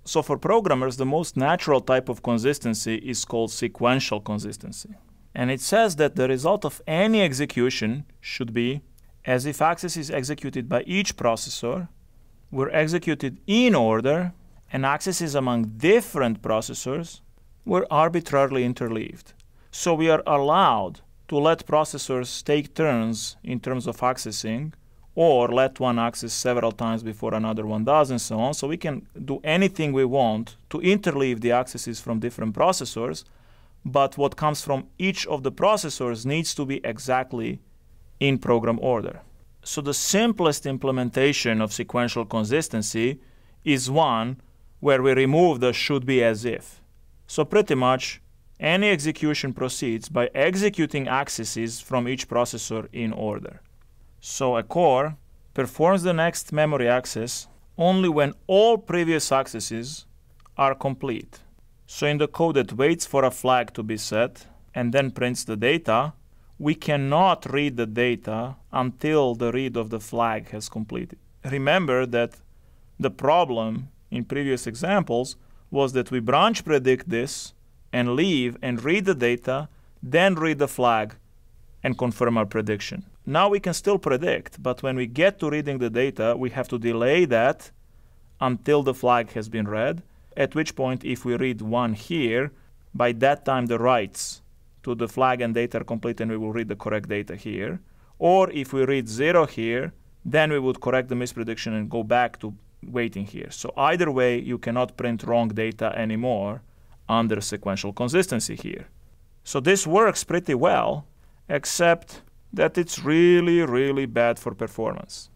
So for programmers, the most natural type of consistency is called sequential consistency. And it says that the result of any execution should be as if accesses executed by each processor were executed in order and accesses among different processors were arbitrarily interleaved. So we are allowed to let processors take turns in terms of accessing, or let one access several times before another one does, and so on. So we can do anything we want to interleave the accesses from different processors, but what comes from each of the processors needs to be exactly in program order. So the simplest implementation of sequential consistency is one where we remove the should be as if. So pretty much any execution proceeds by executing accesses from each processor in order. So a core performs the next memory access only when all previous accesses are complete. So in the code that waits for a flag to be set and then prints the data, we cannot read the data until the read of the flag has completed. Remember that the problem in previous examples was that we branch predict this and leave and read the data, then read the flag and confirm our prediction. Now we can still predict, but when we get to reading the data, we have to delay that until the flag has been read, at which point if we read 1 here, by that time the writes to the flag and data are complete and we will read the correct data here. Or if we read 0 here, then we would correct the misprediction and go back to waiting here. So either way, you cannot print wrong data anymore under sequential consistency here. So this works pretty well, except that it's really, really bad for performance.